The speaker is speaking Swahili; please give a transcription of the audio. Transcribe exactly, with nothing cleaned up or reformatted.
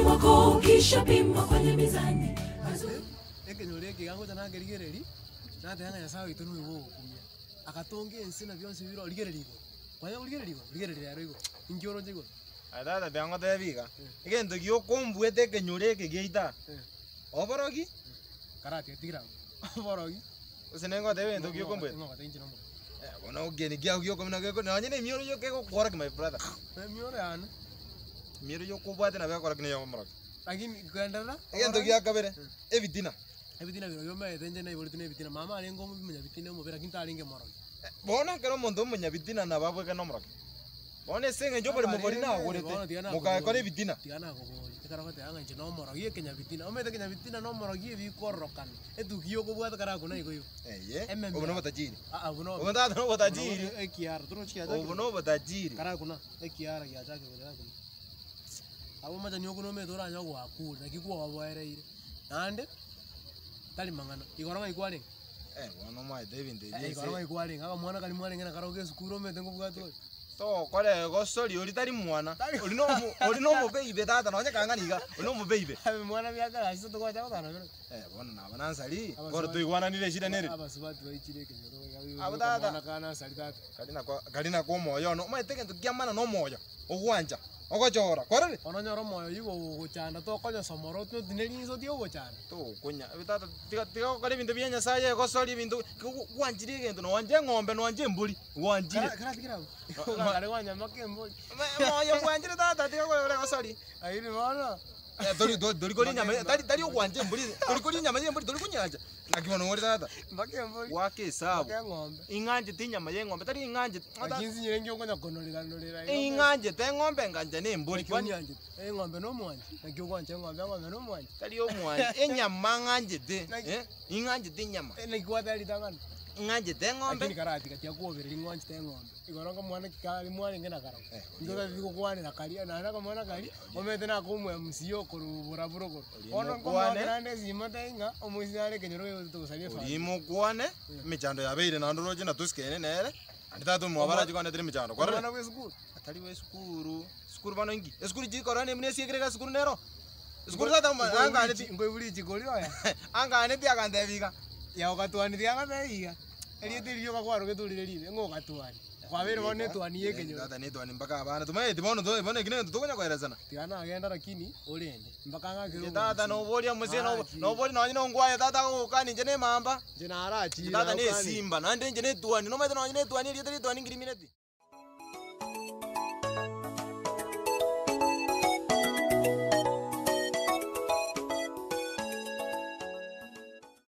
wako ukishapimwa kwenye mizani. Eke nyoleke yangu tana gerigereri. Na tayanga ya sawa itunu iwo kumya. Akatonge ensina byonse biro ligererigo. Kwa hiyo ligererigo, ligereri yaro igo. Ingioro jigo. Adada byango tebiga. Igento gyo kombwete ke nyoleke geita. Oborogi? Karate tigira. Oborogi. Usenengo tebe ento gyo kombwete. Ngo kata injino mo. Eh, bona ugeni gyo gyo komina gyo. Nanye ne mioro yo ke ko kora my brother. Na miore ana. Mioro yo kubwate na bakora kine yo moro. Lakini kwendera. Igento gya kabere. Evitina. Evitina biro yo me tenje na ibolitine evitina. Mama alengo mumenya vitina mo bera kinta alinge moro. Bona kero mondo munya vitina na babwe ke no moro. Bona senge njo bari mo bari na gorete. Muka kore vitina. Tiana ko go. Tekara kote anga injino moro. Ye kenya vitina. Omete kenya vitina no moro gi vi korrokan. Etu giyo ko bwata kara kuna iko yo. Eh ye. Obono batajiri. Ah ah buno. Obono ta no batajiri. E kiara tro chiya. Obono batajiri. Kara kuna. E kiara ya chake bwata kuna. Abo macha nyoko no me dora nyoko akulu. Nakikuwa wabwaere ile. Nande tali mangana igoranga ikwale eh wana mai David eh igoranga ikwale aka mwana kali mwana ngena karoge sukuru me tengo bwato to kole go sorry uri tali mwana uri no uri no mo beibe tata no nyaka niga uri no mo beibe mwana byaka asizo to kwa tata eh bona na bana sali kore to igwana nile shida nere aba subati waichire kenyoro aba tata na kana sali tata kalina kwa kalina kwa moyo no mai teke to kiamana no moyo ogwanja ogochora kore ononyoro moyo yigo gochanda to konyo somoro to dineri so dio gochanda to kunya bitata tiga tiga kore bintu byenya saye go sorry bintu gwanjire gento no wanje ngombe no wanje mbuli wanjire kara tikira kare wanya make mbuli moyo gwanjire tata tiga kore go sorry ayiri mwana eh dori dori kori nyama tari tari wanje mbuli dori kori nyama mbuli dori kunyanja nakibono ngori tata make mbuli wake sabu ngombe inganje tinyama ye ngombe tari inganje akinzi nyire ngyo konya konolira nolira inganje te ngombe nganje ne mbuli kwani anje eh ngombe no mwanje nakyo kwanje ngombe ngombe no mwanje tari yo mwanje enyama nganje te eh inganje tinyama eh nakwa tari tangana inganje te ngombe lakini karati kati yakuoberera inganje te ngombe igoronga mwana kikali mwana ngena kara ndoka biko kwane na kali na naka mwana kali omete na kumwe msiyo kurubura buroko ono komwana nande zima tainga omusiyale kenyoro yo tusalie fa limo kwane michando ya beire na ndoroje na tuskene nere anditatu mwabara jikwane tiri michando kwa mwana we skuru atali we skuru skuru bano ingi skuru jikorane mne siekere skuru nero skuru tata anga aneti ngoibuli jikoli oya anga aneti akandevika ya okatwani thiaga meiga eri tirio kakwaro getulire ribe ngo katwani kwa vile wone twani yeke nyo tata ni twani mpaka abana tumaye tibono to bone kine tutokonya kwaelezana tiana agenda lakini olende mpaka ngakiro tata no bolia muse no no boli no nyino ngwaye tata ukani nje ne mamba nje na arachi tata ni simba na nje ne twani no mete no nyine twani ri twani ngiri mineti